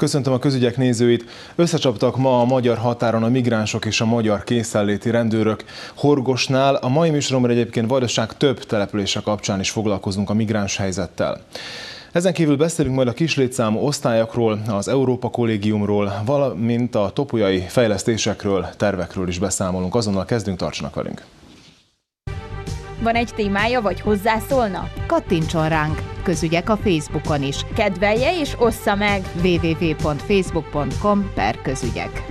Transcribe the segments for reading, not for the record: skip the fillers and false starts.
Köszöntöm a közügyek nézőit. Összecsaptak ma a magyar határon a migránsok és a magyar készenléti rendőrök Horgosnál. A mai műsoromban egyébként Vajdaság több települése kapcsán is foglalkozunk a migráns helyzettel. Ezen kívül beszélünk majd a kislétszámú osztályokról, az Európa Kollégiumról, valamint a topolyai fejlesztésekről, tervekről is beszámolunk. Azonnal kezdünk, tartsanak velünk! Van egy témája, vagy hozzászólna? Kattintson ránk! Közügyek a Facebookon is. Kedvelje és ossza meg! www.facebook.com/közügyek.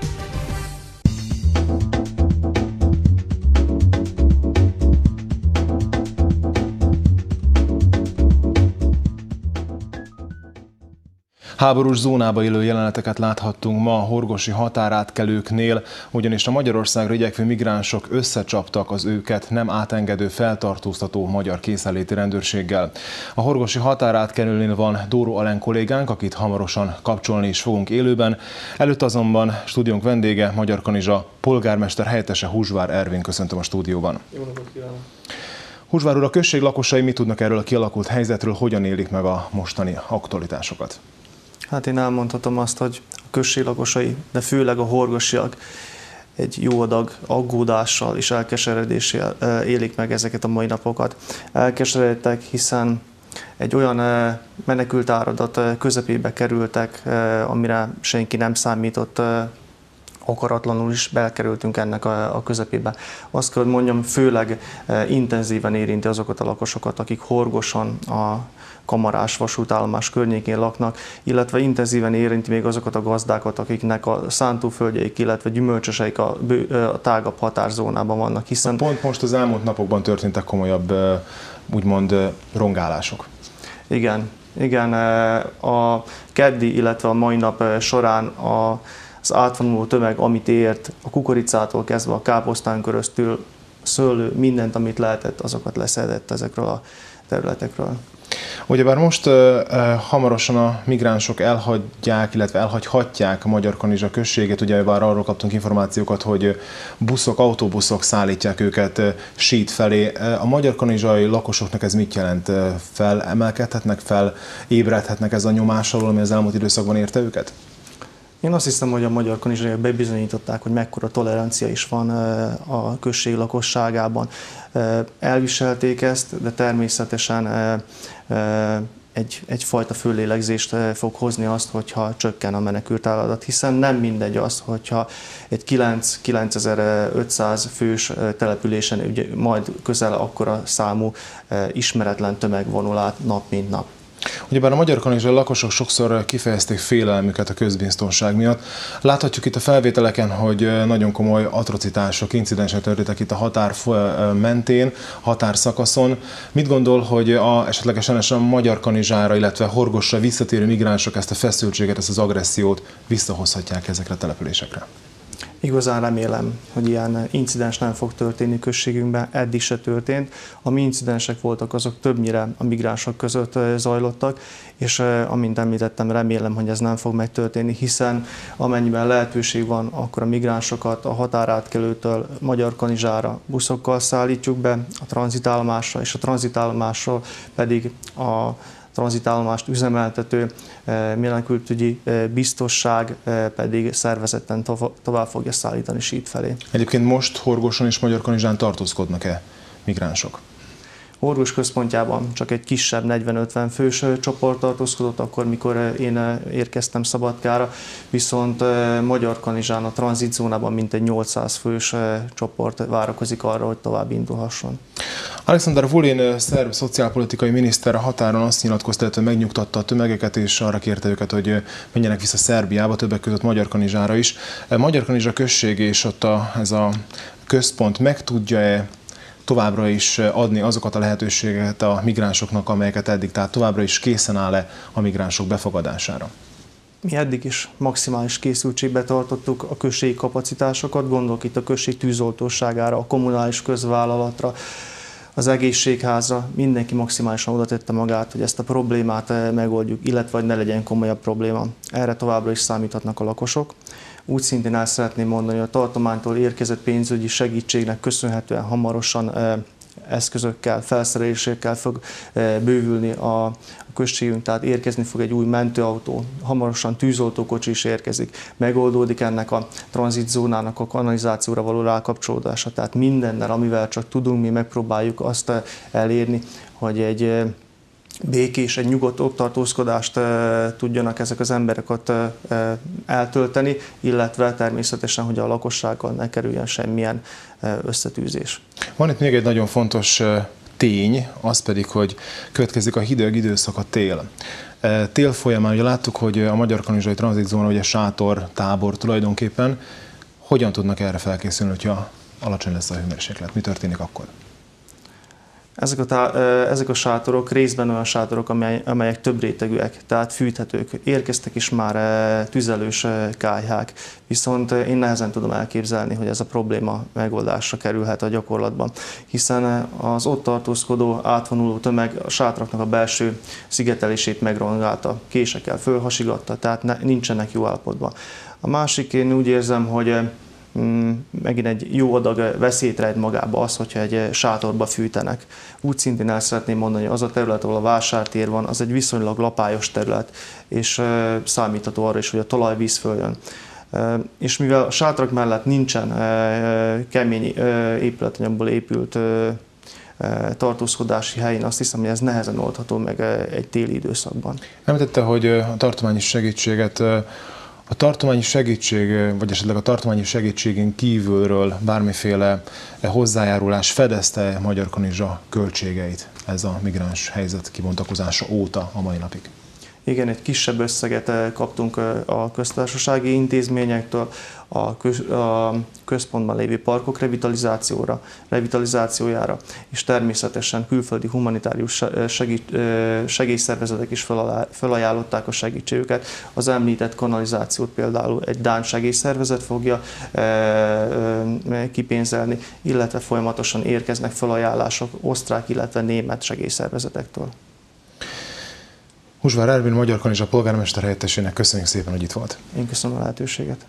Háborús zónába élő jeleneteket láthattunk ma a horgosi határátkelőknél, ugyanis a Magyarországra igyekvő migránsok összecsaptak az őket nem átengedő feltartóztató magyar készenléti rendőrséggel. A horgosi határátkelőnél van Dóró Alen kollégánk, akit hamarosan kapcsolni is fogunk élőben. Előtt azonban stúdiónk vendége, Magyarkanizsa polgármester helyettese, Húsvár Ervin. Köszöntöm a stúdióban. Jó napot kívánok! Húsvár úr, a község lakosai mit tudnak erről a kialakult helyzetről, hogyan élik meg a mostani aktualitásokat? Hát én elmondhatom azt, hogy a község lakosai, de főleg a horgosiak egy jó adag aggódással és elkeseredéssel élik meg ezeket a mai napokat. Elkeseredtek, hiszen egy olyan menekült áradat közepébe kerültek, amire senki nem számított, akaratlanul is belkerültünk ennek a közepébe. Azt kell, hogy mondjam, főleg intenzíven érinti azokat a lakosokat, akik Horgoson, a Kamarás vasútállomás környékén laknak, illetve intenzíven érinti még azokat a gazdákat, akiknek a szántóföldjeik, illetve gyümölcsöseik a tágabb határzónában vannak, hiszen... Pont most az elmúlt napokban történtek komolyabb, úgymond rongálások. Igen, a keddi, illetve a mai nap során az átvonuló tömeg, amit ért, a kukoricától kezdve a káposztán köröztül, szőlő, mindent, amit lehetett, azokat leszedett ezekről a területekről. Ugyebár most hamarosan a migránsok elhagyják, illetve elhagyhatják a Magyarkanizsa községet. Ugye bár arról kaptunk információkat, hogy buszok, autóbuszok szállítják őket Sít felé. A magyarkanizsai lakosoknak ez mit jelent? Felemelkedhetnek, ébredhetnek ez a nyomás alól, ami az elmúlt időszakban érte őket? Én azt hiszem, hogy a magyarkanizsaiak bebizonyították, hogy mekkora tolerancia is van a község lakosságában. Elviselték ezt, de természetesen egyfajta fölélegzést fog hozni azt, hogyha csökken a menekült áradat, hiszen nem mindegy az, hogyha egy 9500 fős településen ugye majd közel akkora számú ismeretlen tömeg vonul át nap mint nap. Ugyebár a magyarkanizsai lakosok sokszor kifejezték félelmüket a közbiztonság miatt. Láthatjuk itt a felvételeken, hogy nagyon komoly atrocitások, incidensek történtek itt a határ mentén, határszakaszon. Mit gondol, hogy esetlegesen a Magyarkanizsára, illetve Horgosra visszatérő migránsok ezt a feszültséget, ezt az agressziót visszahozhatják ezekre a településekre? Igazán remélem, hogy ilyen incidens nem fog történni községünkben, eddig se történt. Ami incidensek voltak, azok többnyire a migránsok között zajlottak, és amint említettem, remélem, hogy ez nem fog megtörténni, hiszen amennyiben lehetőség van, akkor a migránsokat a határátkelőtől Magyarkanizsára buszokkal szállítjuk be a tranzitállomásra, és a tranzitállomásról pedig a tranzitállomást üzemeltető menekültügyi biztosság pedig szervezetten tovább fogja szállítani Sít felé. Egyébként most Horgoson és Magyarkanizsán tartózkodnak-e migránsok? Horgos központjában csak egy kisebb 40-50 fős csoport tartózkodott akkor, mikor én érkeztem Szabadkára, viszont Magyarkanizsán a tranzitzónában mintegy 800 fős csoport várakozik arra, hogy tovább indulhasson. Alexander Vulin szerb szociálpolitikai miniszter a határon azt nyilatkozta, illetve megnyugtatta a tömegeket, és arra kérte őket, hogy menjenek vissza Szerbiába, többek között Magyarkanizsára is. Magyarkanizsa község és ott ez a központ meg tudja-e továbbra is adni azokat a lehetőségeket a migránsoknak, amelyeket eddig, tehát továbbra is készen áll-e a migránsok befogadására? Mi eddig is maximális készültségbe tartottuk a községi kapacitásokat, gondolok itt a község tűzoltóságára, a kommunális közvállalatra, az egészségházra, mindenki maximálisan oda tette magát, hogy ezt a problémát megoldjuk, illetve hogy ne legyen komolyabb probléma. Erre továbbra is számíthatnak a lakosok. Úgy szintén el szeretném mondani, hogy a tartománytól érkezett pénzügyi segítségnek köszönhetően hamarosan eszközökkel, felszerelésekkel fog bővülni a községünk, tehát érkezni fog egy új mentőautó, hamarosan tűzoltókocsi is érkezik, megoldódik ennek a tranzitzónának a kanalizációra való rákapcsolódása, tehát mindennel, amivel csak tudunk, mi megpróbáljuk azt elérni, hogy egy békés, egy nyugodt ott tartózkodást tudjanak ezek az emberek ott eltölteni, illetve természetesen, hogy a lakossággal ne kerüljen semmilyen összetűzés. Van itt még egy nagyon fontos tény, az pedig, hogy következik a hideg időszak, a tél. Tél folyamán ugye láttuk, hogy a Magyar-Kanizsai tranzitzóna, ugye sátor, tábor tulajdonképpen. Hogyan tudnak erre felkészülni, hogyha alacsony lesz a hőmérséklet? Mi történik akkor? Ezek a sátorok részben olyan sátorok, amelyek több rétegűek, tehát fűthetők. Érkeztek is már tüzelős kályhák, viszont én nehezen tudom elképzelni, hogy ez a probléma megoldásra kerülhet a gyakorlatban, hiszen az ott tartózkodó, átvonuló tömeg a sátraknak a belső szigetelését megrongálta, késekkel fölhasigatta, tehát nincsenek jó állapotban. A másik, én úgy érzem, hogy megint egy jó adag veszélyt rejt magába az, hogyha egy sátorba fűtenek. Úgy szintén el szeretném mondani, hogy az a terület, ahol a vásártér van, az egy viszonylag lapályos terület, és számítható arra is, hogy a talajvíz följön. És mivel a sátrak mellett nincsen kemény épületanyagból épült tartózkodási helyén, azt hiszem, hogy ez nehezen oldható meg egy téli időszakban. Említette, hogy a tartományi segítséget, a tartományi segítség, vagy esetleg a tartományi segítségén kívülről bármiféle hozzájárulás fedezte Magyar-Kanizsa költségeit ez a migráns helyzet kibontakozása óta a mai napig? Igen, egy kisebb összeget kaptunk a köztársasági intézményektől, a központban lévő parkok revitalizációjára, és természetesen külföldi humanitárius segélyszervezetek is felajánlották a segítségüket. Az említett kanalizációt például egy dán segélyszervezet fogja kipénzelni, illetve folyamatosan érkeznek felajánlások osztrák, illetve német segélyszervezetektől. Húsvár Ervin, Magyar-Kanizsa polgármester helyettesének köszönjük szépen, hogy itt volt. Én köszönöm a lehetőséget.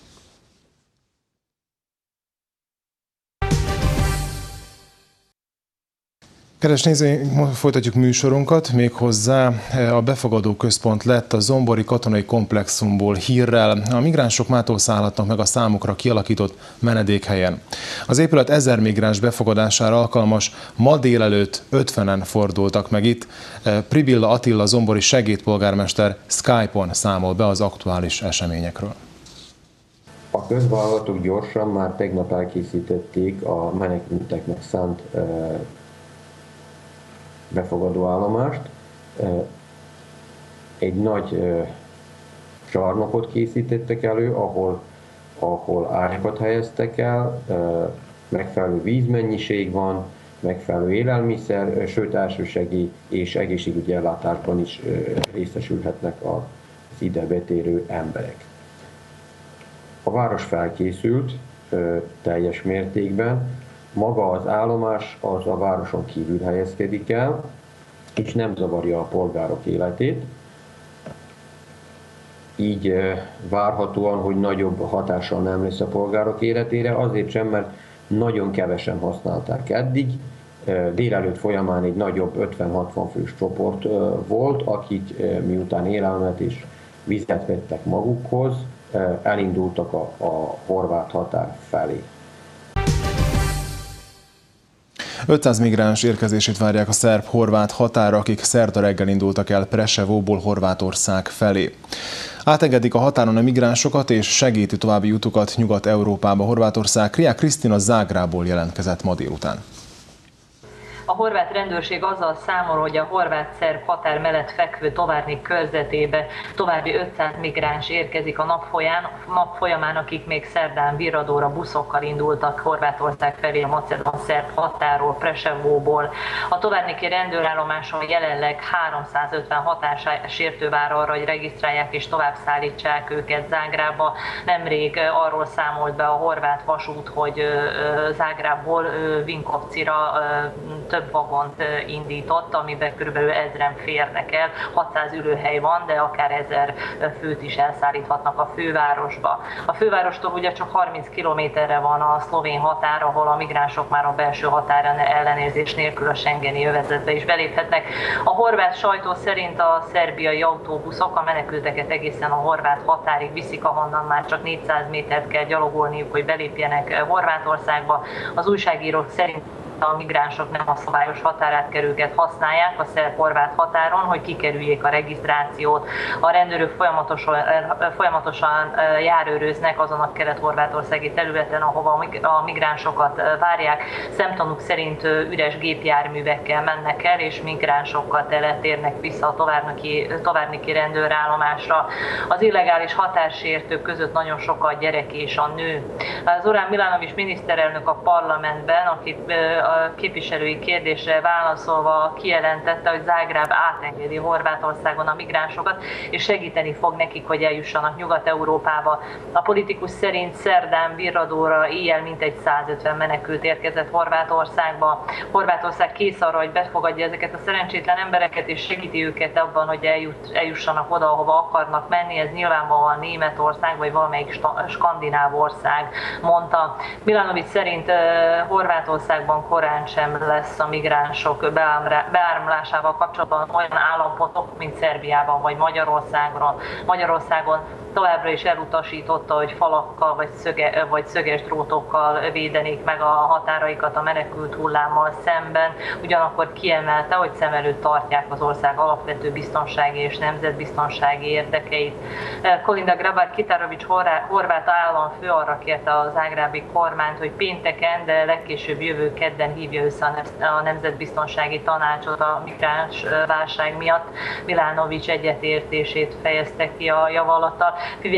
Kedves nézőink, folytatjuk műsorunkat, méghozzá a befogadó központ lett a zombori katonai komplexumból hírrel. A migránsok mától szállhatnak meg a számukra kialakított menedékhelyen. Az épület 1000 migráns befogadására alkalmas, ma délelőtt 50-en fordultak meg itt. Pribilla Attila zombori segédpolgármester Skype-on számol be az aktuális eseményekről. A közvállalatok gyorsan már tegnap elkészítették a menekülteknek szánt befogadó állomást. Egy nagy csarnokot készítettek elő, ahol ágyakat helyeztek el, megfelelő vízmennyiség van, megfelelő élelmiszer, sőt elsősegély és egészségügyi ellátásban is részesülhetnek az ide betérő emberek. A város felkészült teljes mértékben. Maga az állomás az a városon kívül helyezkedik el, és nem zavarja a polgárok életét. Így várhatóan, hogy nagyobb hatással nem lesz a polgárok életére, azért sem, mert nagyon kevesen használták eddig. Délelőtt folyamán egy nagyobb 50-60 fős csoport volt, akik miután élelmet és vizet vettek magukhoz, elindultak a horvát határ felé. 500 migráns érkezését várják a szerb-horvát határa, akik szerda reggel indultak el Preševóból Horvátország felé. Átengedik a határon a migránsokat és segíti további utukat Nyugat-Európába. Horvátország Kriák Krisztina Zágrából jelentkezett ma délután. A horvát rendőrség azzal számol, hogy a horvát-szerb határ mellett fekvő Tovarnik körzetébe további 500 migráns érkezik a nap folyamán, akik még szerdán Viradóra buszokkal indultak Horvátország felé a macedón-szerb határól, Preševóból. A tovarniki rendőrállomáson jelenleg 350 határsértő vár arra, hogy regisztrálják és tovább szállítsák őket Zágrába. Nemrég arról számolt be a horvát vasút, hogy Zágrából Vinkovcira több több vagont indított, amiben kb. 1000-en férnek el, 600 ülőhely van, de akár 1000 főt is elszállíthatnak a fővárosba. A fővárostól ugye csak 30 kilométerre van a szlovén határ, ahol a migránsok már a belső határon ellenőrzés nélkül a schengeni övezetbe is beléphetnek. A horvát sajtó szerint a szerbiai autóbuszok a menekülteket egészen a horvát határig viszik, ahonnan már csak 400 métert kell gyalogolniuk, hogy belépjenek Horvátországba. Az újságírók szerint a migránsok nem a szabályos határátkelőket használják a szerb-horvát határon, hogy kikerüljék a regisztrációt. A rendőrök folyamatosan járőröznek azon a kelet-horvátországi területen, ahova a migránsokat várják. Szemtanúk szerint üres gépjárművekkel mennek el, és migránsokkal teletérnek vissza a Tovarniki rendőrállomásra. Az illegális határsértők között nagyon sok a gyerek és a nő. Zoran Milanović miniszterelnök a parlamentben, akit a képviselői kérdésre válaszolva kijelentette, hogy Zágráb átengedi Horvátországon a migránsokat, és segíteni fog nekik, hogy eljussanak Nyugat-Európába. A politikus szerint szerdán Virradóra éjjel mintegy 150 menekült érkezett Horvátországba. Horvátország kész arra, hogy befogadja ezeket a szerencsétlen embereket, és segíti őket abban, hogy eljussanak oda, ahova akarnak menni. Ez nyilvánvalóan Németország, vagy valamelyik skandináv ország, mondta. Milanović szerint Horvátországban korán sem lesz a migránsok beáramlásával kapcsolatban olyan állapotok, mint Szerbiában vagy Magyarországon. Továbbra is elutasította, hogy falakkal vagy szöges drótokkal védenék meg a határaikat a menekült hullámmal szemben. Ugyanakkor kiemelte, hogy szem előtt tartják az ország alapvető biztonsági és nemzetbiztonsági érdekeit. Kolinda Grabar-Kitarović horvát államfő arra kérte a zágrábi kormányt, hogy pénteken, de legkésőbb jövő kedden hívja össze a Nemzetbiztonsági Tanácsot a migráns válság miatt. Milanović egyetértését fejezte ki a javaslattal.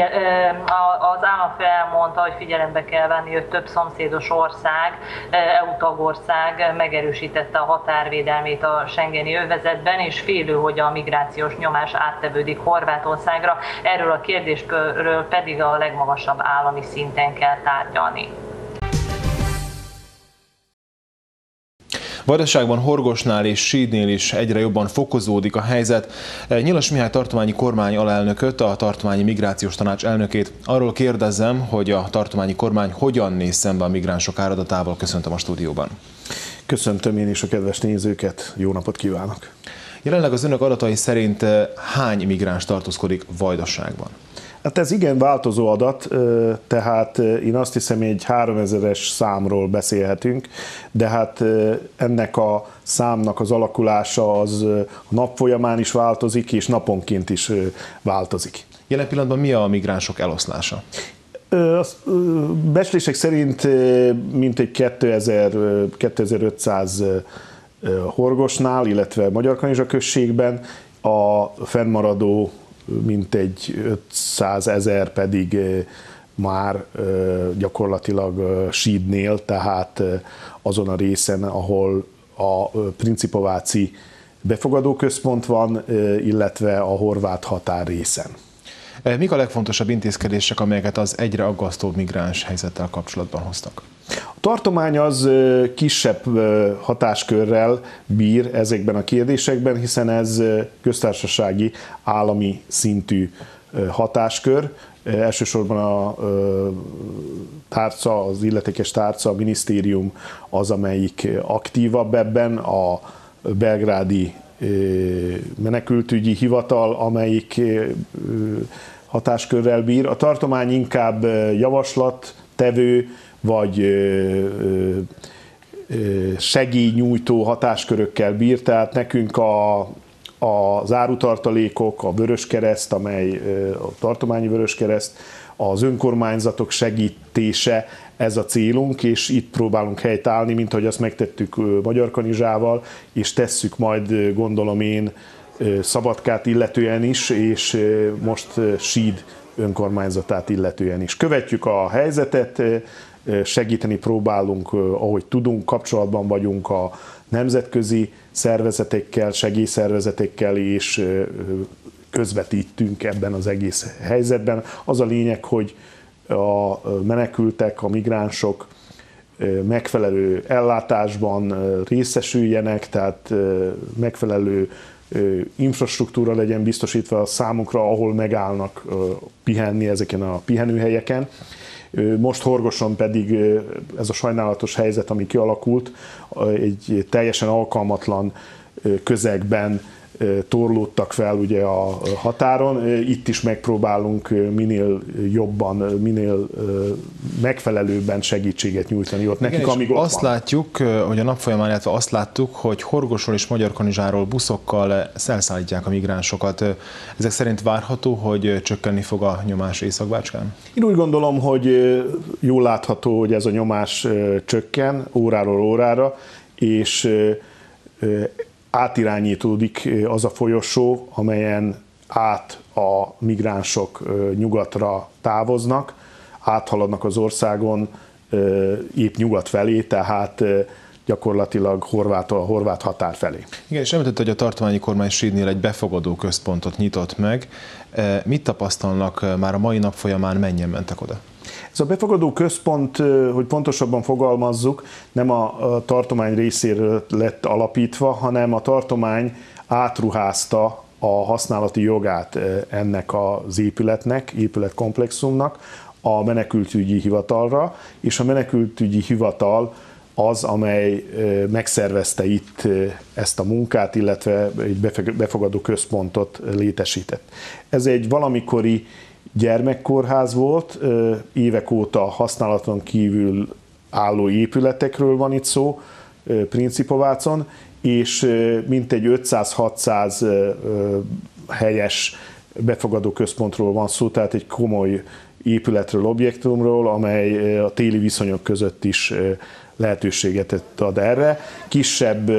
Az államfő elmondta, hogy figyelembe kell venni, hogy több szomszédos ország, EU tagország megerősítette a határvédelmét a schengeni övezetben, és félő, hogy a migrációs nyomás áttevődik Horvátországra. Erről a kérdésről pedig a legmagasabb állami szinten kell tárgyalni. Vajdaságban, Horgosnál és Sídnél is egyre jobban fokozódik a helyzet. Nyilas Mihály tartományi kormány alelnököt, a tartományi migrációs tanács elnökét arról kérdezem, hogy a tartományi kormány hogyan néz szembe a migránsok áradatával. Köszöntöm a stúdióban. Köszöntöm én is a kedves nézőket, jó napot kívánok! Jelenleg az önök adatai szerint hány migráns tartózkodik Vajdaságban? Hát ez igen változó adat, tehát én azt hiszem, egy 3000-es számról beszélhetünk, de hát ennek a számnak az alakulása az a nap folyamán is változik, és naponként is változik. Jelen pillanatban mi a migránsok eloszlása? Becslések szerint mintegy 2500 Horgosnál, illetve Magyarkanizsa községben, a fennmaradó mintegy 500 000 pedig már gyakorlatilag Sídnél, tehát azon a részen, ahol a Principováci befogadóközpont van, illetve a horvát határ részen. Mik a legfontosabb intézkedések, amelyeket az egyre aggasztóbb migráns helyzettel kapcsolatban hoztak? A tartomány az kisebb hatáskörrel bír ezekben a kérdésekben, hiszen ez köztársasági, állami szintű hatáskör. Elsősorban a tárca, az illetékes tárca, a minisztérium az, amelyik aktívabb ebben, a belgrádi menekültügyi hivatal, amelyik hatáskörrel bír. A tartomány inkább javaslattevő vagy segélynyújtó hatáskörökkel bír, tehát nekünk az árutartalékok, a Vöröskereszt, amely a tartományi Vöröskereszt, az önkormányzatok segítése, ez a célunk, és itt próbálunk helytállni, mint ahogy azt megtettük Magyarkanizsával, és tesszük majd, gondolom én, Szabadkát illetően is, és most Síd önkormányzatát illetően is. Követjük a helyzetet, segíteni próbálunk, ahogy tudunk, kapcsolatban vagyunk a nemzetközi szervezetekkel, segélyszervezetekkel, és közvetítünk ebben az egész helyzetben. Az a lényeg, hogy a menekültek, a migránsok megfelelő ellátásban részesüljenek, tehát megfelelő infrastruktúra legyen biztosítva a számukra, ahol megállnak pihenni ezeken a pihenőhelyeken. Most Horgoson pedig ez a sajnálatos helyzet, ami kialakult, egy teljesen alkalmatlan közegben torlódtak fel ugye a határon. Itt is megpróbálunk minél jobban, minél megfelelőbben segítséget nyújtani ott nekik, amíg ott azt van. látjuk, hogy a nap folyamán, illetve azt láttuk, hogy Horgosról és Magyarkanizsáról buszokkal elszállítják a migránsokat. Ezek szerint várható, hogy csökkenni fog a nyomás Észak-Bácskán? Én úgy gondolom, hogy jól látható, hogy ez a nyomás csökken óráról órára, és átirányítódik az a folyosó, amelyen át a migránsok nyugatra távoznak, áthaladnak az országon épp nyugat felé, tehát gyakorlatilag a horvát határ felé. Igen, és említett, hogy a tartományi kormány Sídnél egy befogadó központot nyitott meg. Mit tapasztalnak már a mai nap folyamán, mennyien mentek oda? Ez a befogadó központ, hogy pontosabban fogalmazzuk, nem a tartomány részéről lett alapítva, hanem a tartomány átruházta a használati jogát ennek az épületkomplexumnak a menekültügyi hivatalra, és a menekültügyi hivatal az, amely megszervezte itt ezt a munkát, illetve egy befogadó központot létesített. Ez egy valamikori gyermekkórház volt, évek óta használaton kívül álló épületekről van itt szó, Principovácon, és mintegy 500-600 helyes befogadó központról van szó, tehát egy komoly épületről, objektumról, amely a téli viszonyok között is lehetőséget ad erre. Kisebb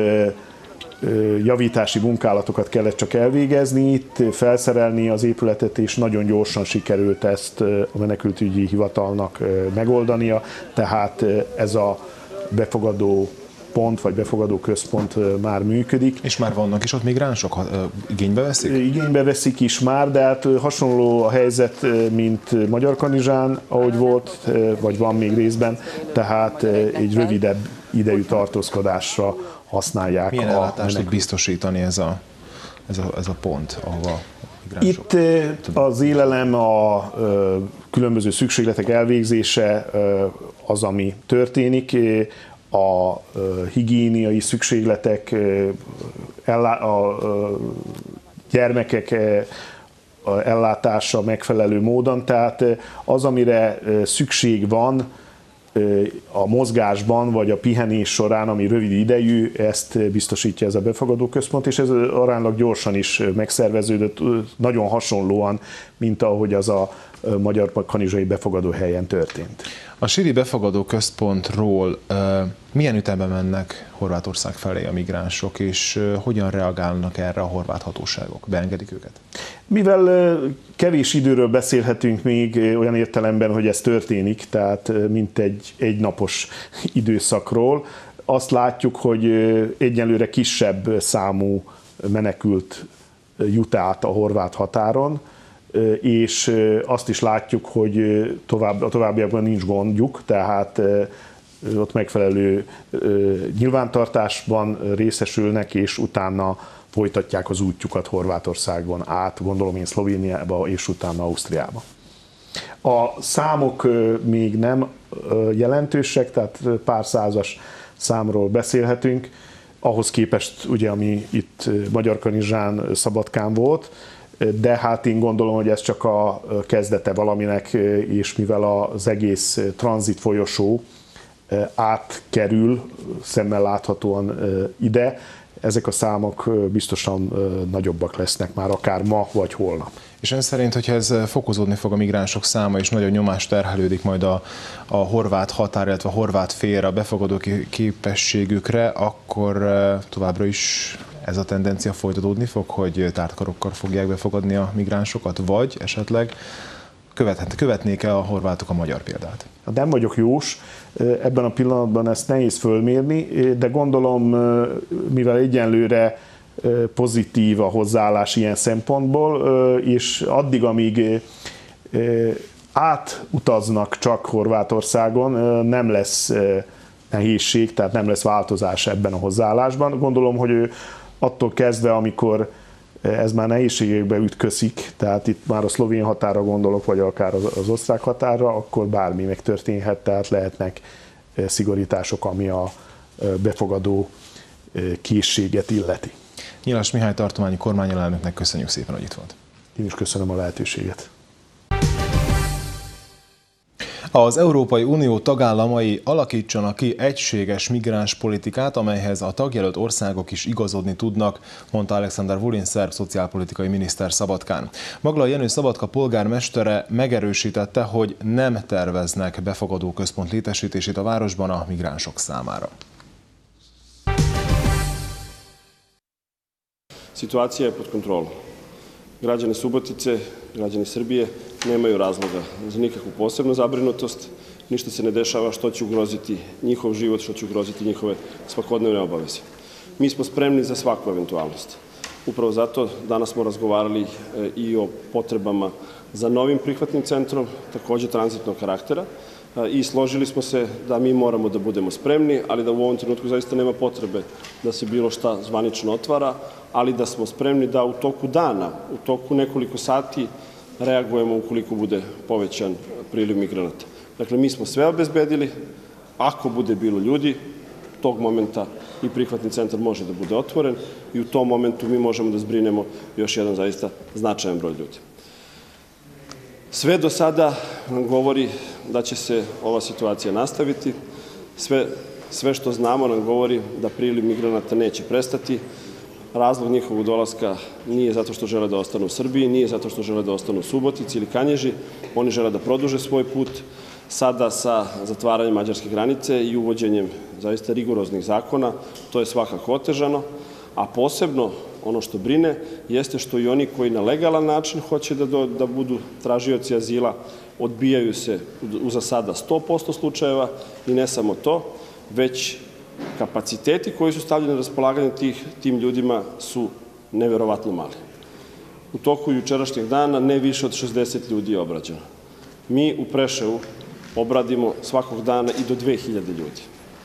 javítási munkálatokat kellett csak elvégezni itt, felszerelni az épületet, és nagyon gyorsan sikerült ezt a menekültügyi hivatalnak megoldania, tehát ez a befogadó pont, vagy befogadó központ már működik. És már vannak is ott migránsok? Igénybe veszik? Igénybe veszik is már, de hát hasonló a helyzet, mint Magyarkanizsán, ahogy volt, vagy van még részben, tehát egy rövidebb idejű tartózkodásra használják. Milyen ellátást tud biztosítani ez a pont, ahova migránsok? Itt az élelem, a különböző szükségletek elvégzése az, ami történik. A higiéniai szükségletek, a gyermekek ellátása megfelelő módon, tehát az, amire szükség van a mozgásban, vagy a pihenés során, ami rövid idejű, ezt biztosítja ez a befogadó központ, és ez aránylag gyorsan is megszerveződött, nagyon hasonlóan, mint ahogy az a Magyarkanizsai befogadó helyen történt. A síri befogadó központról milyen ütemben mennek Horvátország felé a migránsok, és hogyan reagálnak erre a horvát hatóságok? Beengedik őket? Mivel kevés időről beszélhetünk még olyan értelemben, hogy ez történik, tehát mint egy napos időszakról, azt látjuk, hogy egyenlőre kisebb számú menekült jut át a horvát határon, és azt is látjuk, hogy a továbbiakban nincs gondjuk, tehát ott megfelelő nyilvántartásban részesülnek, és utána folytatják az útjukat Horvátországon át, gondolom én Szlovéniába, és utána Ausztriába. A számok még nem jelentősek, tehát pár százas számról beszélhetünk, ahhoz képest, ugye, ami itt Magyarkanizsán, Szabadkán volt, de hát én gondolom, hogy ez csak a kezdete valaminek, és mivel az egész tranzit folyosó átkerül szemmel láthatóan ide, ezek a számok biztosan nagyobbak lesznek már akár ma vagy holnap. És ön szerint, hogyha ez fokozódni fog a migránsok száma, és nagyon nyomás terhelődik majd a horvát határ, illetve a horvát félre, a befogadó képességükre, akkor továbbra is ez a tendencia folytatódni fog, hogy tártkarokkal fogják befogadni a migránsokat, vagy esetleg követnék-e a horvátok a magyar példát? Nem vagyok jós, ebben a pillanatban ezt nehéz fölmérni, de gondolom, mivel egyenlőre pozitív a hozzáállás ilyen szempontból, és addig, amíg átutaznak csak Horvátországon, nem lesz nehézség, tehát nem lesz változás ebben a hozzáállásban. Gondolom, hogy ő attól kezdve, amikor ez már nehézségekbe ütközik, tehát itt már a szlovén határa gondolok, vagy akár az osztrák határa, akkor bármi megtörténhet, tehát lehetnek szigorítások, ami a befogadó készséget illeti. Nyilas Mihály tartományi kormányalelnöknek köszönjük szépen, hogy itt volt. Én is köszönöm a lehetőséget. Az Európai Unió tagállamai alakítsanak ki egységes migránspolitikát, amelyhez a tagjelölt országok is igazodni tudnak, mondta Alexander Vulin szerb szociálpolitikai miniszter Szabadkán. Maglai Jenő Szabadka polgármestere megerősítette, hogy nem terveznek befogadó központ létesítését a városban a migránsok számára. Situacija je pod kontrolom. Građani Subotice, građani Srbije nemaju razloga za nikakvu posebnu zabrinutost, ništa se ne dešava što će ugroziti njihov život, što će ugroziti njihove svakodnevne obaveze. Mi smo spremni za svaku eventualnost. Upravo zato danas smo razgovarali i o potrebama za novim prihvatnim centrom, također tranzitnog karaktera, i složili smo se da mi moramo da budemo spremni, ali da u ovom trenutku zaista nema potrebe da se bilo šta zvanično otvara, ali da smo spremni da u toku dana, u toku nekoliko sati reagujemo ukoliko bude povećan priliv migranata. Dakle, mi smo sve obezbedili, ako bude bilo ljudi, tog momenta i prihvatni centar može da bude otvoren i u tom momentu mi možemo da zbrinemo još jedan zaista značajan broj ljudi. Sve do sada nam govori da će se ova situacija nastaviti. Sve što znamo nam govori da priliv migranata neće prestati. Razlog njihovog dolaska nije zato što žele da ostanu u Srbiji, nije zato što žele da ostanu u Subotici ili Kanjiži. Oni žele da produže svoj put. Sada sa zatvaranjem mađarske granice i uvođenjem zaista rigoroznih zakona, to je svakako otežano, a posebno ono što brine jeste što i oni koji na legalan način hoće da budu tražioci azila odbijaju se za sada 100% slučajeva i ne samo to, već kapaciteti koji su stavljeni na raspolaganje tim ljudima su neverovatno mali. U toku jučerašnjeg dana ne više od 60 ljudi je obrađeno. Mi u Preševu obradimo svakog dana i do 2000 ljudi.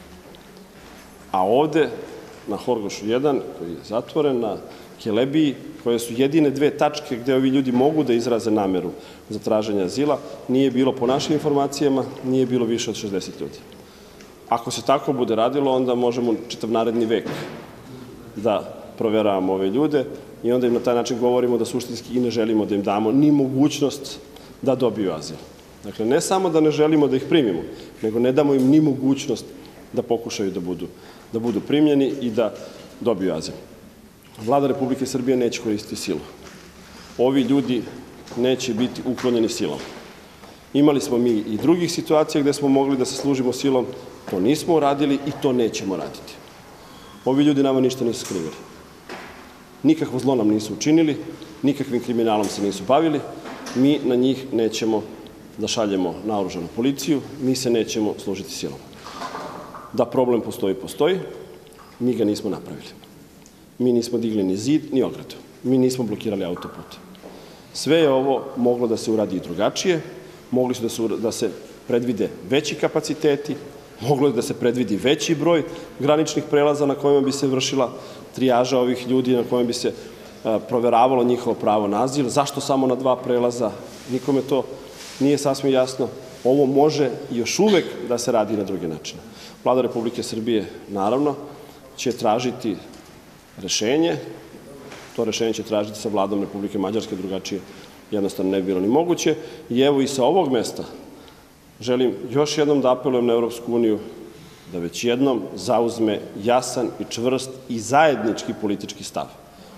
A ovde, na Horgošu 1, koji je zatvoren, na Kelebiji, koje su jedine dve tačke gde ovi ljudi mogu da izraze nameru za traženje azila, nije bilo, po našim informacijama, nije bilo više od 60 ljudi. Ako se tako bude radilo, onda možemo čitav naredni vek da proveravamo ove ljude i onda im na taj način govorimo da suštinski i ne želimo da im damo ni mogućnost da dobiju azil. Dakle, ne samo da ne želimo da ih primimo, nego ne damo im ni mogućnost da pokušaju da budu primljeni i da dobiju azil. Vlada Republike Srbije neće koristiti silu. Ovi ljudi neće biti uklonjeni silom. Imali smo mi i drugih situacija gde smo mogli da se služimo silom, to nismo uradili i to nećemo raditi. Ovi ljudi nama ništa nisu skrivili. Nikakvo zlo nam nisu učinili, nikakvim kriminalom se nisu bavili, mi na njih nećemo da šaljemo naoružanu policiju, mi se nećemo služiti silom. Da problem postoji, mi ga nismo napravili. Mi nismo digli ni zid, ni ogradu. Mi nismo blokirali autoput. Sve je ovo moglo da se uradi i drugačije, mogli su da se predvide veći kapaciteti, moglo je da se predvidi veći broj graničnih prelaza na kojima bi se vršila trijaža ovih ljudi, na kojima bi se proveravalo njihovo pravo na azil. Zašto samo na 2 prelaza? Nikome to nije sasvim jasno. Ovo može još uvek da se radi na drugi način. Vlada Republike Srbije, naravno, će tražiti rešenje. To rešenje će tražiti sa Vladom Republike Mađarske, drugačije jednostavno ne bi bilo ni moguće. I evo i sa ovog mesta želim još jednom da apelujem na Evropsku uniju da već jednom zauzme jasan i čvrst i zajednički politički stav.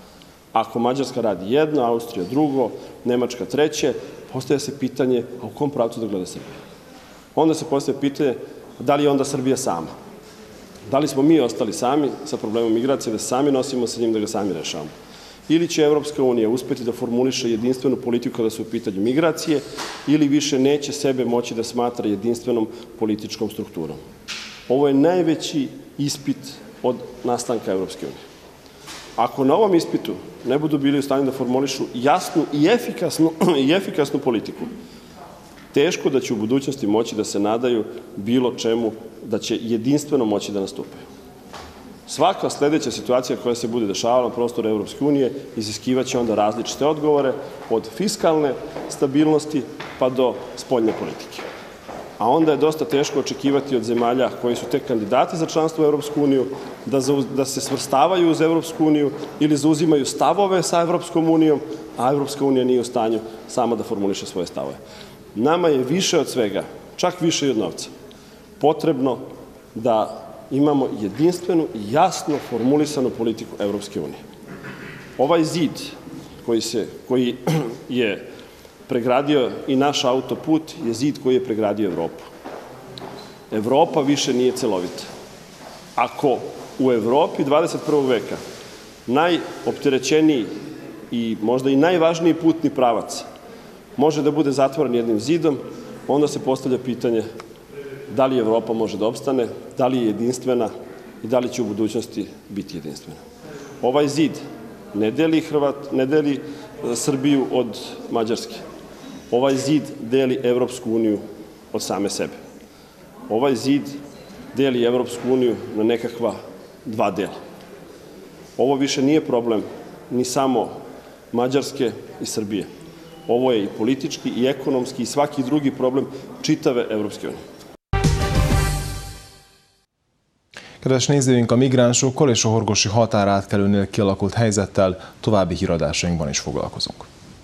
Ako Mađarska radi jedno, Austrija drugo, Nemačka treće, postavlja se pitanje, a u kom pravcu da gleda Srbija? Onda se postavlja pitanje, da li je onda Srbija sama? Da li smo mi ostali sami sa problemom migracije, da sami nosimo sa njim, da ga sami rešavamo? Ili će Evropska unija uspeti da formuliše jedinstvenu politiku kada su u pitanju migracije, ili više neće sebe moći da smatra jedinstvenom političkom strukturom. Ovo je najveći ispit od nastanka Evropske unije. Ako na ovom ispitu ne budu bili u stanju da formulišu jasnu i efikasnu politiku, teško da će u budućnosti moći da se nadaju bilo čemu, da će jedinstveno moći da nastupaju. Svaka sljedeća situacija koja se bude dešavala na prostoru Europske unije iziskivaće onda različite odgovore od fiskalne stabilnosti pa do spoljne politike. A onda je dosta teško očekivati od zemalja koji su tek kandidati za članstvo u Europsku uniju da se svrstavaju uz Europsku uniju ili zauzimaju stavove sa Europskom unijom, a Europska unija nije u stanju sama da formuliše svoje stavove. Nama je više od svega, čak više i od novca, potrebno da imamo jedinstvenu i jasno formulisanu politiku Europske unije. Ovaj zid koji je pregradio i naš autoput je zid koji je pregradio Evropu. Evropa više nije celovita. Ako u Evropi 21. veka najopterećeniji i možda i najvažniji putni pravac može da bude zatvoren jednim zidom, onda se postavlja pitanje da li Evropa može da opstane, da li je jedinstvena i da li će u budućnosti biti jedinstvena. Ovaj zid ne deli Srbiju od Mađarske. Ovaj zid deli Evropsku uniju od same sebe. Ovaj zid deli Evropsku uniju na nekakva dva dela. Ovo više nije problem ni samo Mađarske i Srbije. Ovo je i politički, i ekonomski, i svaki drugi problem čitave Evropske unije. Kedves nézőink, a migránsokkal és a horgosi határátkelőnél kialakult helyzettel további híradásainkban is foglalkozunk.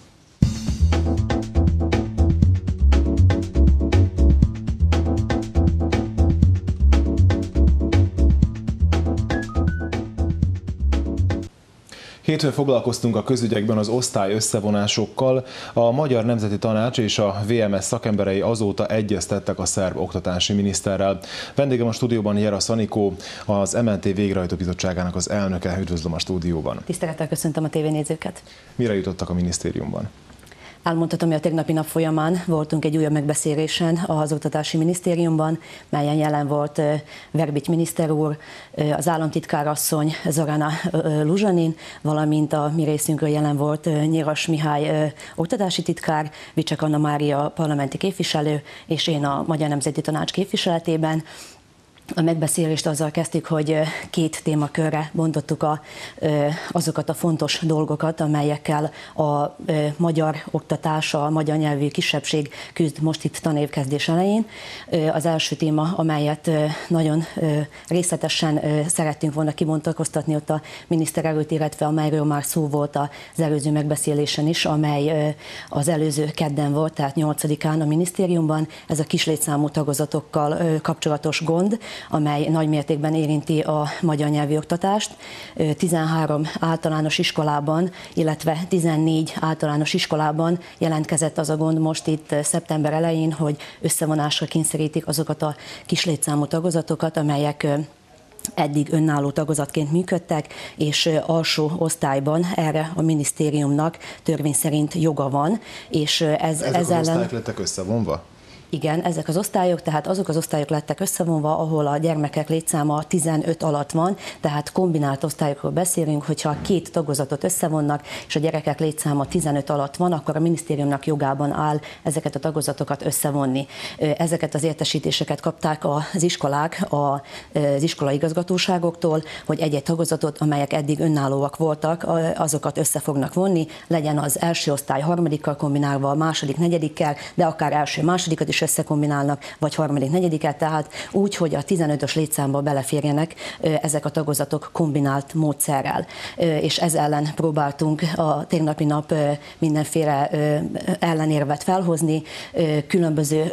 Hétfőn foglalkoztunk a közügyekben az osztály összevonásokkal. A Magyar Nemzeti Tanács és a VMS szakemberei azóta egyeztettek a szerb oktatási miniszterrel. Vendégem a stúdióban Jerasz Anikó, az MNT végrehajtó bizottságának az elnöke. Üdvözlöm a stúdióban. Tisztelettel köszöntöm a tévénézőket. Mire jutottak a minisztériumban? Elmondhatom, hogy a tegnapi nap folyamán voltunk egy újabb megbeszélésen az Oktatási Minisztériumban, melyen jelen volt Verbic miniszter úr, az államtitkárasszony Zorana Luzsanin, valamint a mi részünkről jelen volt Nyiras Mihály oktatási titkár, Vicsek Anna Mária parlamenti képviselő, és én a Magyar Nemzeti Tanács képviseletében. A megbeszélést azzal kezdtük, hogy két témakörre bontottuk azokat a fontos dolgokat, amelyekkel a magyar oktatás, a magyar nyelvű kisebbség küzd most itt tanévkezdés elején. Az első téma, amelyet nagyon részletesen szerettünk volna kibontakoztatni ott a miniszter előtt, illetve amelyről már szó volt az előző megbeszélésen is, amely az előző kedden volt, tehát 8-án a minisztériumban. Ez a kislétszámú tagozatokkal kapcsolatos gond, amely nagy mértékben érinti a magyar nyelvi oktatást. 13 általános iskolában, illetve 14 általános iskolában jelentkezett az a gond most itt szeptember elején, hogy összevonásra kényszerítik azokat a kislétszámú tagozatokat, amelyek eddig önálló tagozatként működtek, és alsó osztályban erre a minisztériumnak törvény szerint joga van. És ezek az osztályok lettek összevonva? Igen, ezek az osztályok, tehát azok az osztályok lettek összevonva, ahol a gyermekek létszáma 15 alatt van, tehát kombinált osztályokról beszélünk, hogyha két tagozatot összevonnak, és a gyerekek létszáma 15 alatt van, akkor a minisztériumnak jogában áll ezeket a tagozatokat összevonni. Ezeket az értesítéseket kapták az iskolák, az iskolai igazgatóságoktól, hogy egy-egy tagozatot, amelyek eddig önállóak voltak, azokat össze fognak vonni, legyen az első osztály harmadikkal kombinálva, a második, negyedikkel, de akár első-másodikat is összekombinálnak, vagy harmadik, negyediket, tehát úgy, hogy a 15-ös létszámba beleférjenek ezek a tagozatok kombinált módszerrel. És ez ellen próbáltunk a tegnapi nap mindenféle ellenérvet felhozni, különböző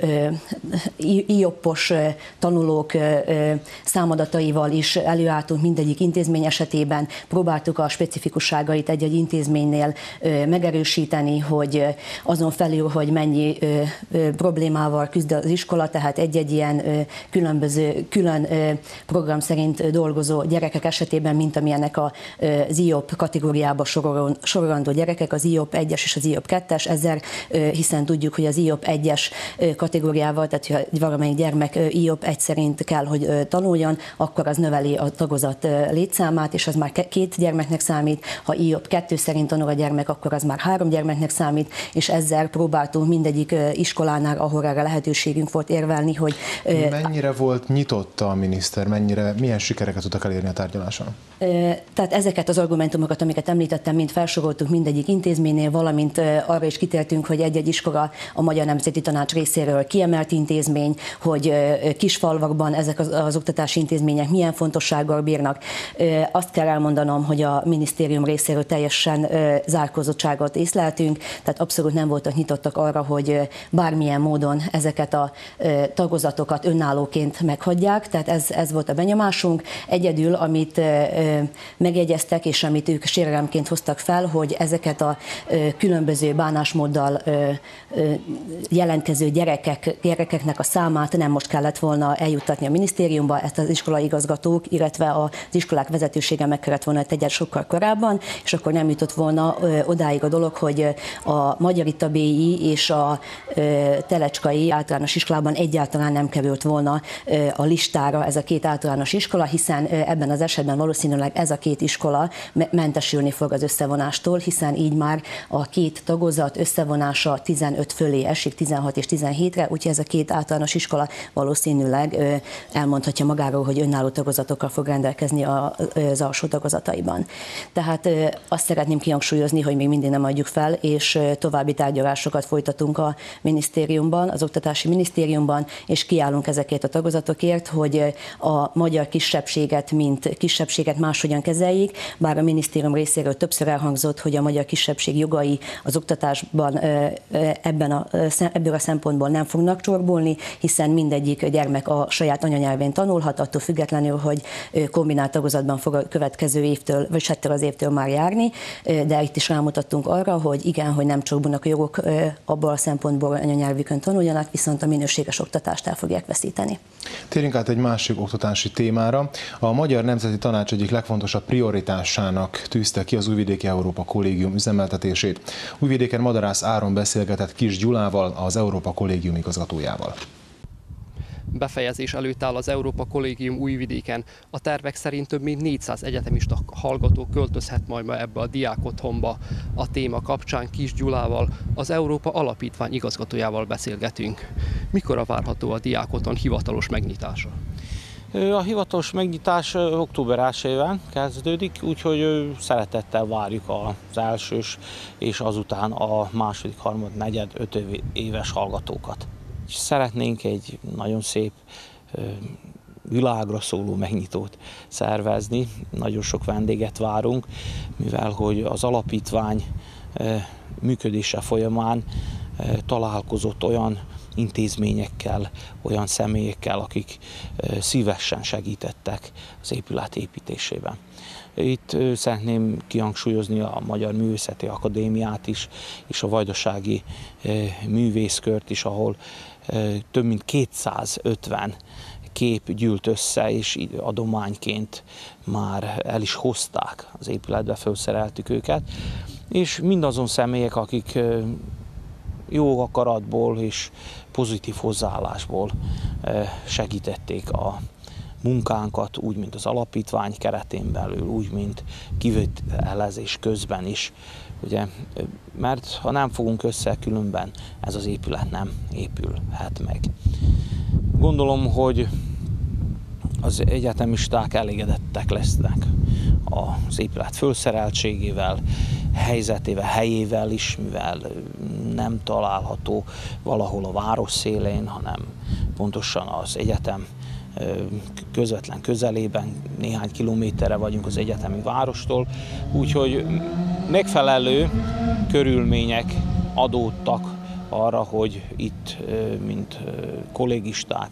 IOP-os tanulók számadataival is előálltunk mindegyik intézmény esetében, próbáltuk a specifikusságait egy-egy intézménynél megerősíteni, hogy azon felül, hogy mennyi problémával problémával küzd az iskola, tehát egy-egy ilyen külön program szerint dolgozó gyerekek esetében, mint amilyenek az IOP kategóriába sorolandó gyerekek, az IOP 1-es és az IOP 2-es, ezzel, hiszen tudjuk, hogy az IOP 1-es kategóriával, tehát ha valamelyik gyermek IOP 1 szerint kell, hogy tanuljon, akkor az növeli a tagozat létszámát, és az már 2 gyermeknek számít, ha IOP 2 szerint tanul a gyermek, akkor az már 3 gyermeknek számít, és ezzel próbáltunk mindegyik iskolánál, ahol erre lehetőségünk volt érvelni, hogy... Mennyire volt nyitott a miniszter, milyen sikereket tudtak elérni a tárgyaláson? Tehát ezeket az argumentumokat, amiket említettem, mind felsoroltuk mindegyik intézménynél, valamint arra is kitértünk, hogy egy-egy iskola a Magyar Nemzeti Tanács részéről kiemelt intézmény, hogy kisfalvakban ezek az oktatási intézmények milyen fontossággal bírnak. Azt kell elmondanom, hogy a minisztérium részéről teljesen zárkózottságot észleltünk, tehát abszolút nem voltak nyitottak arra, hogy bármilyen módon ezeket a tagozatokat önállóként meghagyják, tehát ez volt a benyomásunk. Egyedül, amit megjegyeztek, és amit ők sérelemként hoztak fel, hogy ezeket a különböző bánásmóddal jelentkező gyerekeknek a számát nem most kellett volna eljuttatni a minisztériumba, ezt az iskolai igazgatók, illetve az iskolák vezetősége meg kellett volna tegye sokkal korábban, és akkor nem jutott volna odáig a dolog, hogy a Magyarita BI és a Telecskai általános iskolában egyáltalán nem került volna a listára ez a 2 általános iskola, hiszen ebben az esetben valószínűleg ez a 2 iskola mentesülni fog az összevonástól, hiszen így már a 2 tagozat összevonása 15 fölé esik, 16 és 17-re, úgyhogy ez a 2 általános iskola valószínűleg elmondhatja magáról, hogy önálló tagozatokkal fog rendelkezni az alsó tagozataiban. Tehát azt szeretném kihangsúlyozni, hogy még mindig nem adjuk fel, és további tárgyalásokat folytatunk a minisztériumban, az Oktatási Minisztériumban, és kiállunk ezekért a tagozatokért, hogy a magyar kisebbséget, mint kisebbséget máshogyan kezeljék, bár a minisztérium részéről többször elhangzott, hogy a magyar kisebbség jogai az oktatásban ebből a szempontból nem fognak csorbulni, hiszen mindegyik gyermek a saját anyanyelvén tanulhat, attól függetlenül, hogy kombinált tagozatban fog a következő évtől, vagy ettől az évtől már járni, de itt is rámutattunk arra, hogy igen, hogy nem csorbulnak a jogok abból a szempontból, hogy anyanyelvükön tanuljanak, viszont a minőséges oktatást el fogják veszíteni. Térjünk át egy másik oktatási témára. A Magyar Nemzeti Tanács egyik legfontosabb prioritásának tűzte ki az Újvidéki Európa Kollégium üzemeltetését. Újvidéken Madarász Áron beszélgetett Kis Gyulával, az Európa Kollégium igazgatójával. Befejezés előtt áll az Európa Kollégium Újvidéken. A tervek szerint több mint 400 egyetemista hallgató költözhet majd ebbe a diákotthonba. A téma kapcsán Kis Gyulával, az Európa Alapítvány igazgatójával beszélgetünk. Mikor várható a diákotthon hivatalos megnyitása? A hivatalos megnyitás október 1-ével kezdődik, úgyhogy szeretettel várjuk az elsős és azután a második, harmad, negyed, 5 éves hallgatókat. Szeretnénk egy nagyon szép világra szóló megnyitót szervezni, nagyon sok vendéget várunk, mivel hogy az alapítvány működése folyamán találkozott olyan intézményekkel, olyan személyekkel, akik szívesen segítettek az épület építésében. Itt szeretném kihangsúlyozni a Magyar Művészeti Akadémiát is, és a Vajdasági Művészkört is, ahol több mint 250 kép gyűlt össze, és adományként már el is hozták az épületbe, felszereltük őket. És mindazon személyek, akik jó akaratból és pozitív hozzáállásból segítették a munkánkat, úgy, mint az alapítvány keretén belül, úgy, mint kivitelezés közben is. Ugye, mert ha nem fogunk össze, különben ez az épület nem épülhet meg. Gondolom, hogy az egyetemisták elégedettek lesznek az épület felszereltségével, helyzetével, helyével is, mivel nem található valahol a város szélén, hanem pontosan az egyetem közvetlen közelében, néhány kilométerre vagyunk az egyetemi várostól, úgyhogy megfelelő körülmények adódtak arra, hogy itt, mint kollégisták,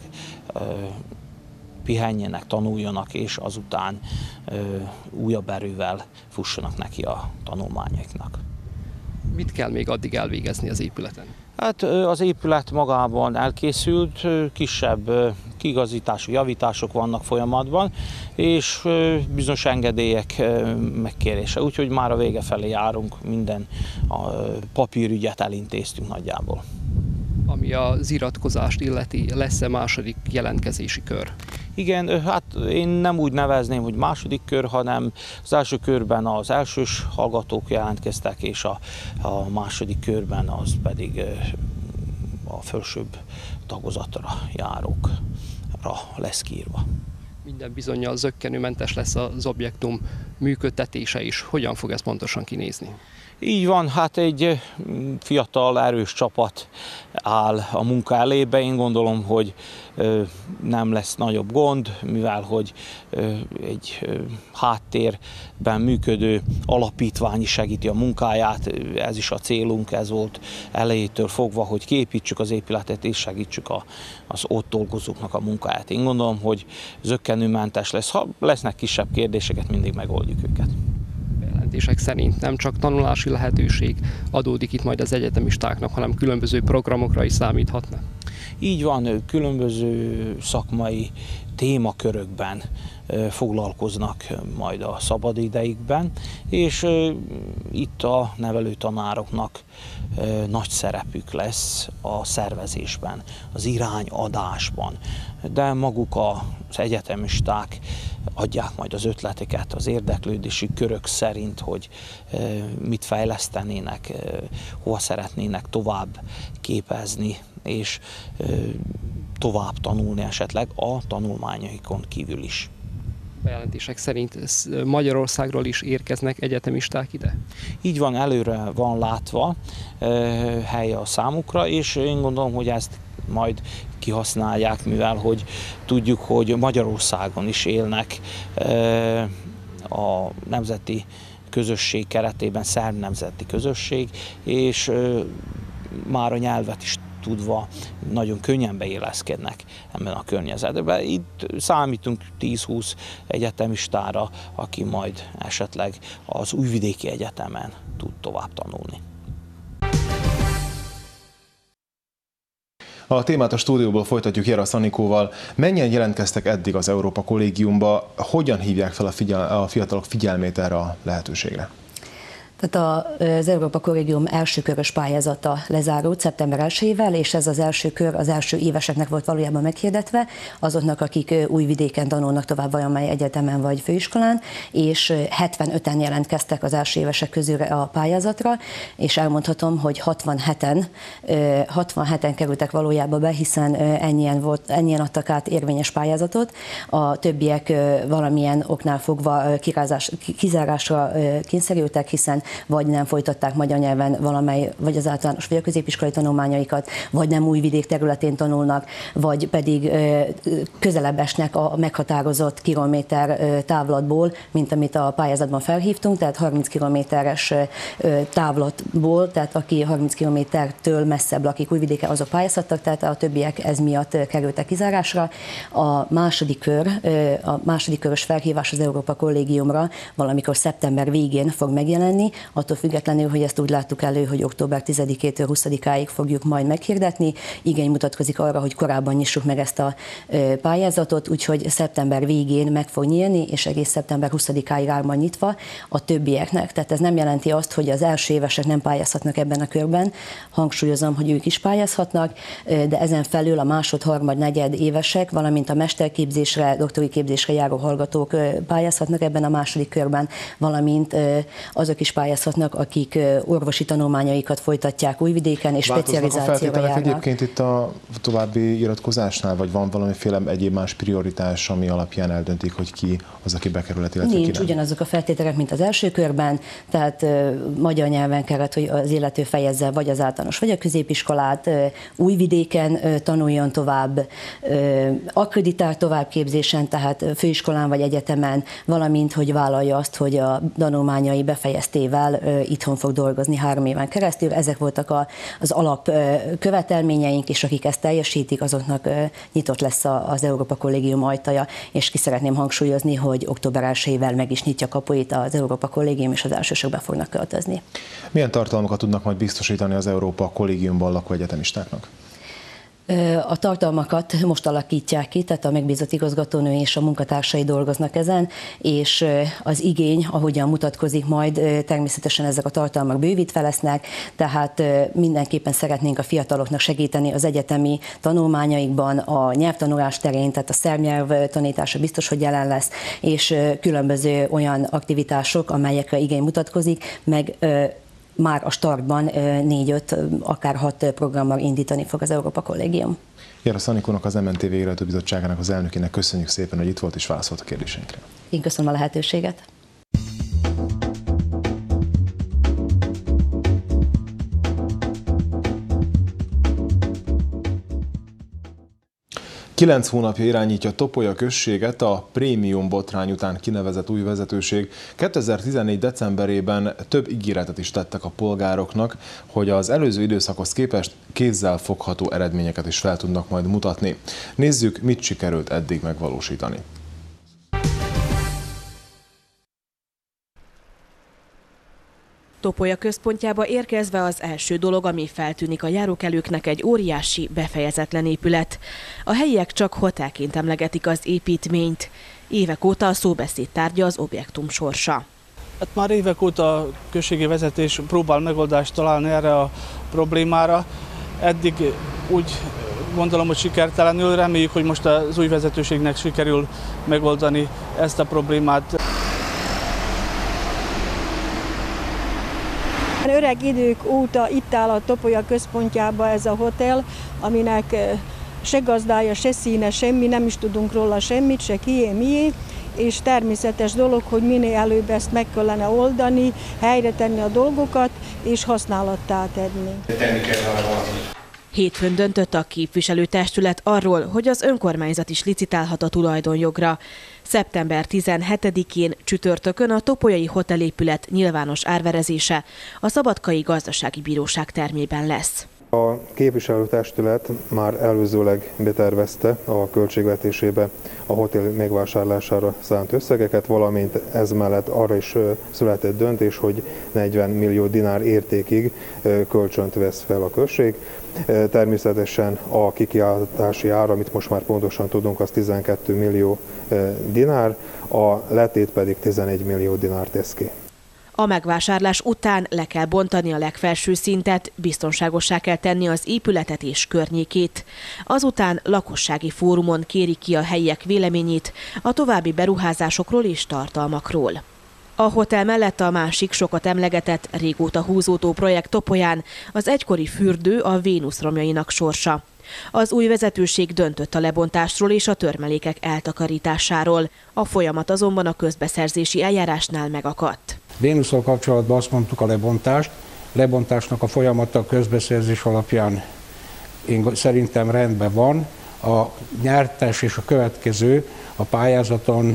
pihenjenek, tanuljanak, és azután újabb erővel fussanak neki a tanulmányaiknak. Mit kell még addig elvégezni az épületen? Hát az épület magában elkészült, kisebb kiigazítású javítások vannak folyamatban, és bizonyos engedélyek megkérése. Úgyhogy már a vége felé járunk, minden a papírügyet elintéztünk nagyjából. Ami az iratkozást illeti, lesz-e második jelentkezési kör? Igen, hát én nem úgy nevezném, hogy második kör, hanem az első körben az elsős hallgatók jelentkeztek, és a második körben az pedig a felsőbb tagozatra járókra lesz kiírva. Minden bizonnyal zökkenőmentes lesz az objektum működtetése is. Hogyan fog ez pontosan kinézni? Így van, hát egy fiatal, erős csapat áll a munka elébe. Én gondolom, hogy nem lesz nagyobb gond, mivel hogy egy háttérben működő alapítvány is segíti a munkáját. Ez is a célunk, ez volt elejétől fogva, hogy kiépítsük az épületet és segítsük az ott dolgozóknak a munkáját. Én gondolom, hogy zökkenőmentes lesz. Ha lesznek kisebb kérdéseket, mindig megoldjuk őket. Jelentések szerint nem csak tanulási lehetőség adódik itt majd az egyetemistáknak, hanem különböző programokra is számíthatnak. Így van, különböző szakmai témakörökben foglalkoznak majd a szabadidejükben, és itt a nevelőtanároknak nagy szerepük lesz a szervezésben, az irányadásban, de maguk az egyetemisták adják majd az ötleteket az érdeklődési körök szerint, hogy mit fejlesztenének, hova szeretnének tovább képezni, és tovább tanulni esetleg a tanulmányaikon kívül is. Bejelentések szerint Magyarországról is érkeznek egyetemisták ide? Így van, előre van látva helye a számukra, és én gondolom, hogy ezt majd kihasználják, mivel hogy tudjuk, hogy Magyarországon is élnek a nemzeti közösség keretében, szerb nemzeti közösség, és már a nyelvet is tudva nagyon könnyen beilleszkednek ebben a környezetben. Itt számítunk 10-20 egyetemistára, aki majd esetleg az Újvidéki Egyetemen tud tovább tanulni. A témát a stúdióból folytatjuk Jarasz Anikóval. Mennyien jelentkeztek eddig az Európa Kollégiumba? Hogyan hívják fel a fiatalok figyelmét erre a lehetőségre? Tehát az Európa Kollégium első körös pályázata lezárult szeptember 1-ével, és ez az első kör az első éveseknek volt valójában meghirdetve, azoknak, akik Újvidéken tanulnak tovább valamely egyetemen vagy főiskolán, és 75-en jelentkeztek az első évesek közül a pályázatra, és elmondhatom, hogy 67-en kerültek valójában be, hiszen ennyien adtak át érvényes pályázatot, a többiek valamilyen oknál fogva kizárásra kényszerültek, hiszen vagy nem folytatták magyar nyelven valamely, vagy az általános vagy a középiskolai tanulmányaikat, vagy nem Újvidék területén tanulnak, vagy pedig közelebb esnek a meghatározott kilométer távlatból, mint amit a pályázatban felhívtunk, tehát 30 kilométeres távlatból, tehát aki 30 kilométertől messzebb lakik Újvidéken, azok pályázhattak, tehát a többiek ez miatt kerültek kizárásra. A második körös felhívás az Európa Kollégiumra valamikor szeptember végén fog megjelenni, attól függetlenül, hogy ezt úgy láttuk elő, hogy október 10-től 20-áig fogjuk majd meghirdetni. Igény mutatkozik arra, hogy korábban nyissuk meg ezt a pályázatot, úgyhogy szeptember végén meg fog nyílni, és egész szeptember 20-áig áll majd nyitva a többieknek. Tehát ez nem jelenti azt, hogy az első évesek nem pályázhatnak ebben a körben. Hangsúlyozom, hogy ők is pályázhatnak, de ezen felül a másod, harmad, negyed évesek, valamint a mesterképzésre, doktori képzésre járó hallgatók pályázhatnak ebben a második körben, valamint azok is pályázhatnak, akik orvosi tanulmányaikat folytatják Újvidéken, és specializációra járnak. Egyébként itt a további iratkozásnál, vagy van valamiféle egyéb más prioritás, ami alapján eldöntik, hogy ki az, aki bekerülhet, illetve Nincs ki nem? ugyanazok a feltételek, mint az első körben, tehát magyar nyelven kellett, hogy az illető fejezze vagy az általános, vagy a középiskolát, Újvidéken tanuljon tovább, akkreditált továbbképzésen, tehát főiskolán vagy egyetemen, valamint, hogy vállalja azt, hogy a tanulmányai befejeztével segítségével itthon fog dolgozni 3 éven keresztül. Ezek voltak az alapkövetelményeink, és akik ezt teljesítik, azoknak nyitott lesz az Európa Kollégium ajtaja, és ki szeretném hangsúlyozni, hogy október 1-ével meg is nyitja kapuit az Európa Kollégium, és az elsősök be fognak költözni. Milyen tartalmakat tudnak majd biztosítani az Európa Kollégiumban lakó egyetemistáknak? A tartalmakat most alakítják ki, tehát a megbízott igazgatónő és a munkatársai dolgoznak ezen, és az igény, ahogyan mutatkozik majd, természetesen ezek a tartalmak bővítve lesznek, tehát mindenképpen szeretnénk a fiataloknak segíteni az egyetemi tanulmányaikban, a nyelvtanulás terén, tehát a szerbnyelv tanítása biztos, hogy jelen lesz, és különböző olyan aktivitások, amelyekre igény mutatkozik, meg már a startban 4-5, akár 6 programmal indítani fog az Európa Kollégium. Járosz Anikónak, az MNTV Élető Bizottságának az elnökének köszönjük szépen, hogy itt volt és válaszolt a kérdéseinkre. Én köszönöm a lehetőséget. Kilenc hónapja irányítja Topolya községet a prémium botrány után kinevezett új vezetőség. 2014. decemberében több ígéretet is tettek a polgároknak, hogy az előző időszakhoz képest kézzel fogható eredményeket is fel tudnak majd mutatni. Nézzük, mit sikerült eddig megvalósítani. Topolya központjába érkezve az első dolog, ami feltűnik a járókelőknek, egy óriási, befejezetlen épület. A helyiek csak hotelként emlegetik az építményt. Évek óta a szóbeszéd tárgya az objektum sorsa. Hát már évek óta a községi vezetés próbál megoldást találni erre a problémára. Eddig úgy gondolom, hogy sikertelenül, reméljük, hogy most az új vezetőségnek sikerül megoldani ezt a problémát. Öreg idők óta itt áll a Topolya központjában ez a hotel, aminek se gazdája, se színe, semmi, nem is tudunk róla semmit, se kié, mié, és természetes dolog, hogy minél előbb ezt meg kellene oldani, helyre tenni a dolgokat, és használattá tenni. Hétfőn döntött a képviselőtestület arról, hogy az önkormányzat is licitálhat a tulajdonjogra. Szeptember 17-én csütörtökön a topolyai hotelépület nyilvános árverezése a Szabadkai Gazdasági Bíróság termében lesz. A képviselőtestület már előzőleg betervezte a költségvetésébe a hotel megvásárlására szánt összegeket, valamint ez mellett arra is született döntés, hogy 40 millió dinár értékig kölcsönt vesz fel a község. Természetesen a kikiáltási ár, amit most már pontosan tudunk, az 12 millió dinár, a letét pedig 11 millió dinár tesz ki. A megvásárlás után le kell bontani a legfelső szintet, biztonságossá kell tenni az épületet és környékét. Azután lakossági fórumon kéri ki a helyiek véleményét a további beruházásokról és tartalmakról. A hotel mellett a másik sokat emlegetett, régóta húzódó projekt Topolyán az egykori fürdő, a Vénusz romjainak sorsa. Az új vezetőség döntött a lebontásról és a törmelékek eltakarításáról. A folyamat azonban a közbeszerzési eljárásnál megakadt. Vénusszal kapcsolatban azt mondtuk a lebontásnak a folyamata a közbeszerzés alapján én szerintem rendben van. A nyertes és a következő a pályázaton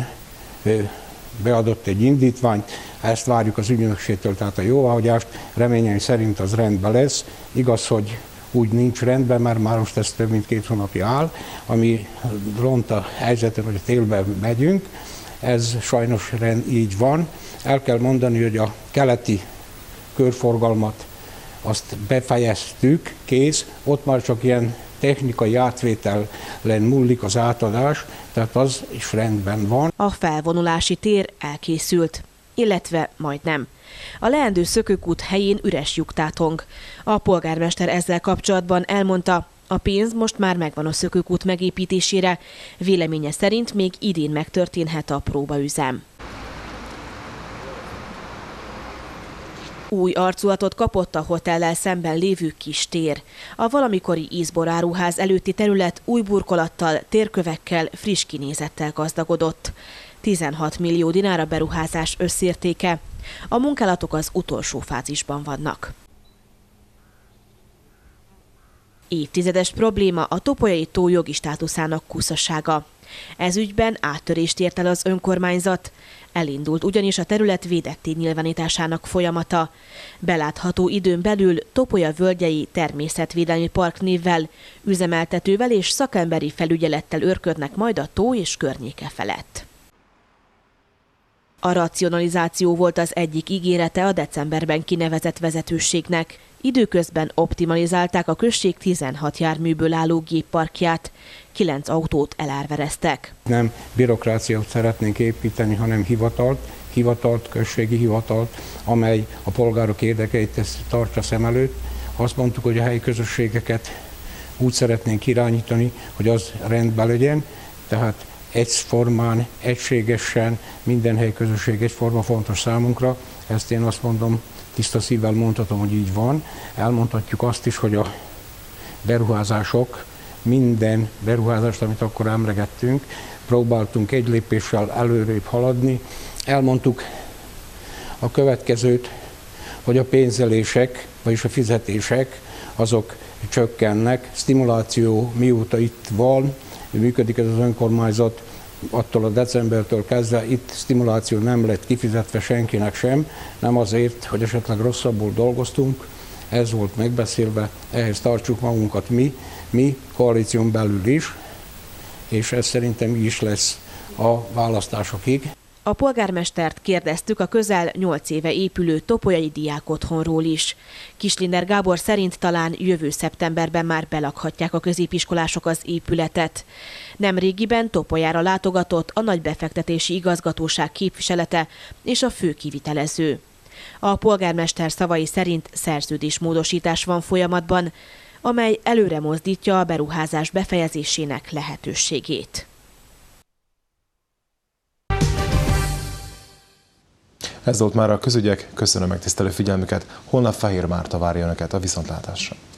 beadott egy indítványt, ezt várjuk az ügynökségtől, tehát a jóváhagyást, reményeim szerint az rendben lesz. Igaz, hogy úgy nincs rendben, mert már most ez több mint 2 hónapja áll, ami ront a helyzeten, hogy a télben megyünk. Ez sajnos így van. El kell mondani, hogy a keleti körforgalmat azt befejeztük, kész, ott már csak ilyen technikai átvételen múlik az átadás, tehát az is rendben van. A felvonulási tér elkészült, illetve majdnem. A leendő szökőkút helyén üres lyuktátong. A polgármester ezzel kapcsolatban elmondta, a pénz most már megvan a szökőkút megépítésére, véleménye szerint még idén megtörténhet a próbaüzem. Új arculatot kapott a hotellel szemben lévő kis tér. A valamikori ízbor áruház előtti terület új burkolattal, térkövekkel, friss kinézettel gazdagodott. 16 millió dinár a beruházás összértéke. A munkálatok az utolsó fázisban vannak. Évtizedes probléma a topolyai tó jogi státuszának kuszassága. Ez ügyben áttörést ért el az önkormányzat. Elindult ugyanis a terület védetté nyilvánításának folyamata. Belátható időn belül Topolya völgyei természetvédelmi park névvel, üzemeltetővel és szakemberi felügyelettel őrködnek majd a tó és környéke felett. A racionalizáció volt az egyik ígérete a decemberben kinevezett vezetőségnek. Időközben optimalizálták a község 16 járműből álló gépparkját, 9 autót elárvereztek. Nem bürokráciát szeretnénk építeni, hanem hivatalt, községi hivatalt, amely a polgárok érdekeit tartsa szem előtt. Azt mondtuk, hogy a helyi közösségeket úgy szeretnénk irányítani, hogy az rendben legyen, tehát egyformán, egységesen, minden helyi közösség egyforma fontos számunkra. Ezt én azt mondom, tiszta szívvel mondhatom, hogy így van. Elmondhatjuk azt is, hogy a beruházások, minden beruházást, amit akkor emlegettünk, próbáltunk egy lépéssel előrébb haladni. Elmondtuk a következőt, hogy a pénzelések, vagyis a fizetések, azok csökkennek. Stimuláció mióta itt van, működik ez az önkormányzat, attól a decembertől kezdve itt stimuláció nem lett kifizetve senkinek sem, nem azért, hogy esetleg rosszabbul dolgoztunk, ez volt megbeszélve, ehhez tartsuk magunkat mi koalíción belül is, és ez szerintem így is lesz a választásokig. A polgármestert kérdeztük a közel 8 éve épülő topolyai diákotthonról is. Kislinder Gábor szerint talán jövő szeptemberben már belakhatják a középiskolások az épületet. Nemrégiben Topolyára látogatott a nagybefektetési igazgatóság képviselete és a fő kivitelező. A polgármester szavai szerint szerződésmódosítás van folyamatban, amely előre mozdítja a beruházás befejezésének lehetőségét. Ez volt már a közügyek, köszönöm megtisztelő figyelmüket, holnap Fehér Márta várja Önöket a viszontlátásra.